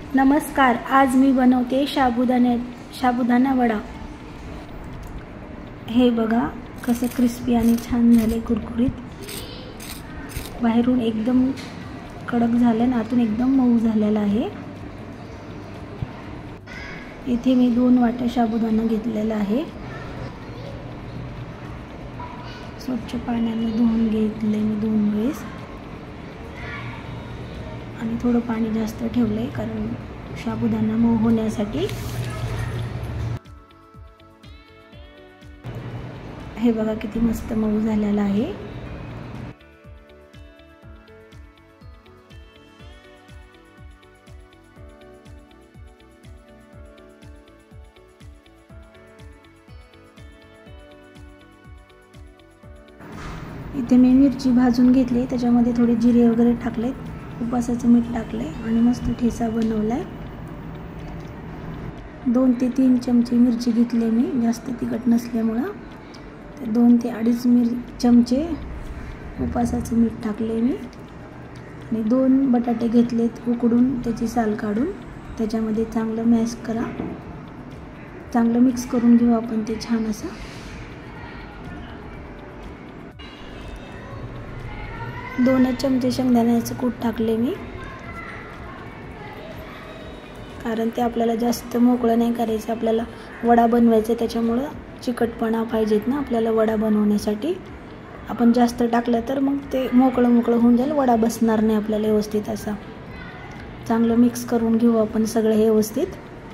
नमस्कार, आज मी बनवते साबुदाणा वडा। हे बघा कसं क्रिस्पी आणि छान झाले, कुरकुरीत। बाहेरून एकदम कडक झाले आणि आतून एकदम मऊ झालेला आहे। इथे मी 2 वाट्या साबुदाणा घेतलेला आहे। स्वच्छ पाण्याने धुवून घेतले मी 2 वेळेस आणि थोडं पाणी जास्त ठेवले कारण साबुदाणा मऊ होण्यासाठी। हे बघा किती मस्त मऊ झालेला आहे। इथे मी मिरची भाजून घेतली, त्याच्यामध्ये थोडे जिरे वगैरे टाकले, उपासाचं मीठ टाकले आणि मस्त ठेचा बनवलाय। 2 ते 3 चमचे मिरची घेतले मी, जास्त तिखट नसल्यामुळं। 2 ते 2.5 चमचे उपासाचं मीठ टाकले मी आणि 2 बटाटे घेतलेत उकडून, त्याची साल काढून त्याच्यामध्ये चांगलं मॅश करा, चांगलं मिक्स करून घेऊ आपण ते छान असं। 2 चमचे शेंगदाण्याचं कूट टाकले मी, कारण ते आपल्याला जास्त मोकळं नाही करायचं, आपल्याला वडा बनवायचा, त्याच्यामुळं चिकटपणा पाहिजेत ना आपल्याला वडा बनवण्यासाठी। आपण जास्त टाकलं तर मग ते मोकळं होऊन जाईल, वडा बसणार नाही आपल्याला व्यवस्थित असा। चांगलं मिक्स करून घेऊ आपण सगळं हे व्यवस्थित।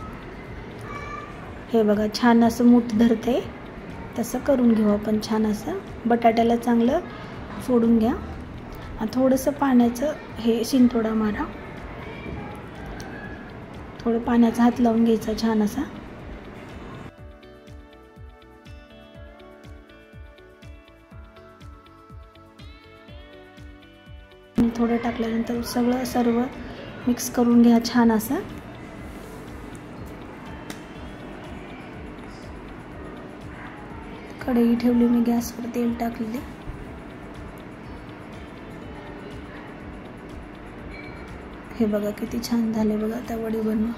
हे बघा छान असं मूठ धरते तसं करून घेऊ आपण छान असं। बटाट्याला चांगलं फोडून घ्या आणि थोडंसं पाण्याचं हे शिंतोडा मारा, थोडं पाण्याचा हात लावून घ्यायचा छान असा। आणि थोडं टाकल्यानंतर सर्व मिक्स करून घ्या छान असं। कढई ठेवली मी गॅसवर, तेल टाकले। हे बघा किती छान झाले बघा, आता वडी बनवा।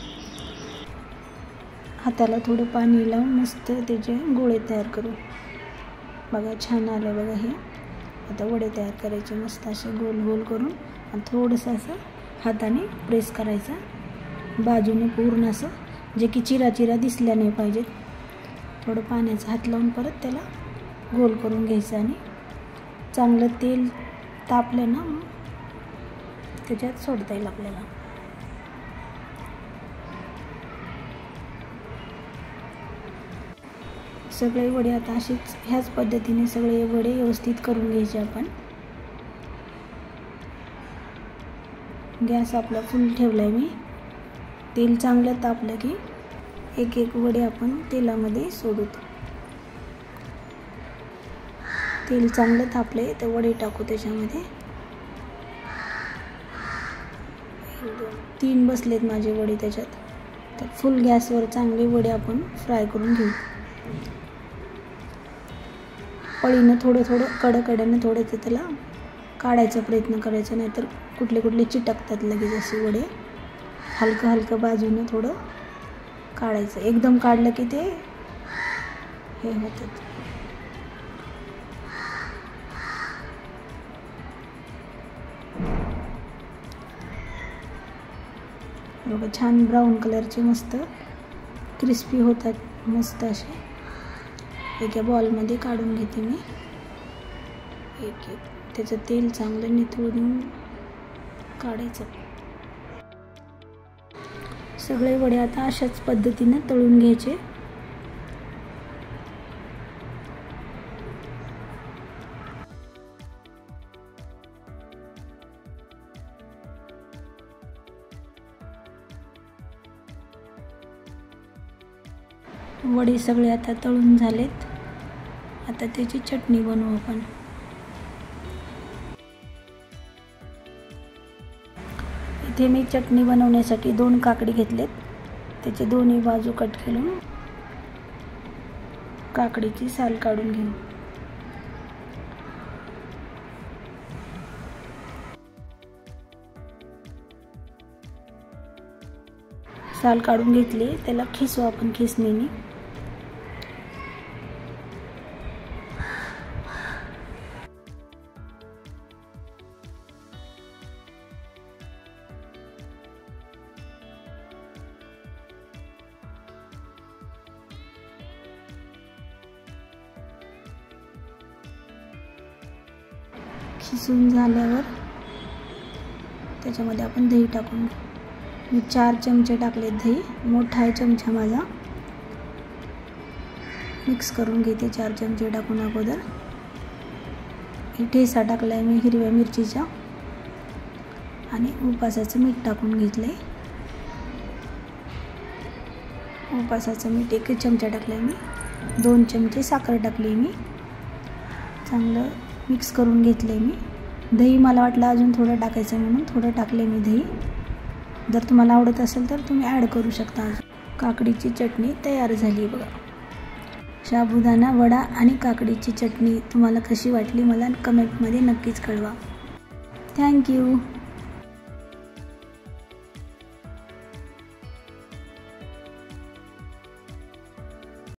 हाताला थोडं पाणी लावून मस्त त्याचे गोळे तयार करू। बघा छान आले बघा हे। आता वडे तयार करायचे मस्त असे गोल गोल करून आणि थोडंसं असं हाताने प्रेस करायचा बाजूने पूर्ण असं, जे की चिरा दिसल्या नाही पाहिजेत। थोडं पाण्याचा हात लावून परत त्याला गोल करून घ्यायचं आणि चांगलं तेल तापलं ना त्याच्यात सोडता येईल आपल्याला। सगळे वडे आता असेच ह्याच पद्धतीने सगळे वडे व्यवस्थित करून घ्यायचे आपण। गॅस आपला फुल ठेवलाय मी, तेल चांगलं तापलं की एक वडे आपण तेलामध्ये सोडू। तेल चांगलं तापले तर वडे टाकू त्याच्यामध्ये। 3 बसलेत माझे वडे त्याच्यात, तर फुल गॅसवर चांगले वडे आपण फ्राय करून घेऊ। पळीनं थोडं कडेनं थोडं त्याला काढायचा प्रयत्न करायचा, नाहीतर कुठले चिटकतात लगेच असे वडे। हलकं बाजूनं थोडं काढायचं, एकदम काढलं की ते हे होतात। बघा छान ब्राऊन कलरचे मस्त क्रिस्पी होतात मस्त असे। एका बॉलमध्ये काढून घेते मी एक त्याचं तेल चांगलं निथळून काढायचं। सगळे वडे आता अशाच पद्धतीने तळून घ्यायचे। वडे सगळे आता तळून झालेत, आता त्याची चटणी बनवू आपण। इथे मी चटणी बनवण्यासाठी 2 काकडी घेतलेत, त्याचे दोन्ही बाजू कट केलं, काकडीची साल काढून घेऊ। साल काढून घेतली, त्याला खिसू आपण खिसणीने. खिसून झाल्यावर त्याच्यामध्ये आपण दही टाकून घेऊ. मी 4 चमचे टाकले दही, मोठा आहे चमचा माझा. मिक्स करून घेते 4 चमचे टाकून अगोदर. ठेचा टाकला आहे मी हिरव्या मिरचीचा आणि उपासाचं मीठ टाकून घेतलं आहे. उपासाचं मीठ 1 चमचा टाकलं आहे मी. 2 चमचे साखर टाकली मी. चांगलं मिक्स करून घेतलं आहे मी. दही मला वाटलं अजून थोडं टाकायचं म्हणून थोडं टाकले मी दही. जर तुम्हाला आवडत असेल तर तुम्ही ॲड करू शकता. काकडीची चटणी तयार झाली बघा. साबुदाणा वडा आणि काकडीची चटणी तुम्हाला कशी वाटली मला कमेंटमध्ये नक्कीच कळवा. थँक्यू.